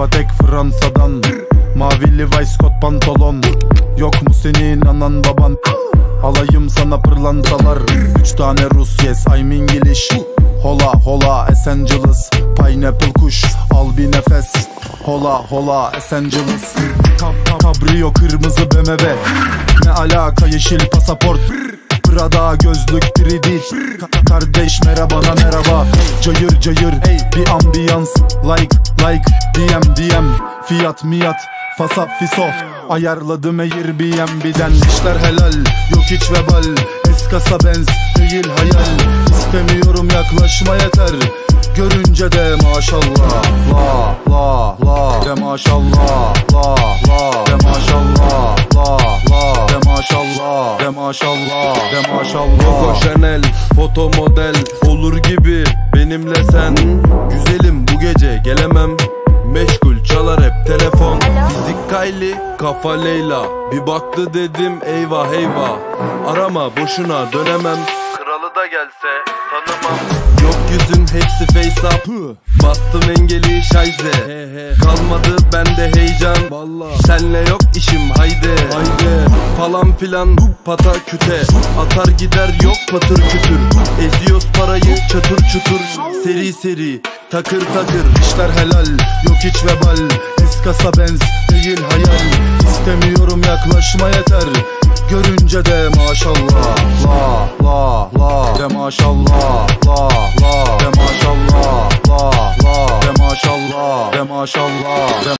Patek Fransa'dan, mavili Vice kot pantolon. Yok mu senin anan baban? Alayım sana pırlantalar. 3 tane Rus, yes I'm English. Hola hola Los Angeles, pineapple kuş, al bir nefes. Hola hola Los Angeles. Cabrio kırmızı BMW, ne alaka yeşil pasaport. Prada gözlük 3D. Kardeş merhabana merhaba. Cayır cayır bir ambiyans. Like DM fiyat miyat fasa fiso. Ayarladım Airbnb'den. İşler helal yok hiç vebal. Eskasa benz değil hayal. İstemiyorum yaklaşma yeter. Görünce de maşallah la la la de maşallah la la de maşallah la la de maşallah de maşallah de maşallah. Coco Chanel foto model olur gibi benimle sen. Güzelim bu gece gelemem, meşgul çalar hep telefon. Fizik Kylie kafa Leyla, bir baktı dedim eyvah eyvah. Arama boşuna dönemem, kralı da gelse tanımam. Yok yüzün hepsi face up, bastım engeli şayze. Kalmadı bende heyecan, senle yok işim haydi. Falan filan pata küte, atar gider yok patır kütür. Eziyoruz parayı çatır çutur, seri seri takır takır. İşler helal yok hiç vebal. Eskasa benz değil hayal. İstemiyorum yaklaşma yeter. Görünce de maşallah la la la de maşallah la la de maşallah la la de maşallah de maşallah de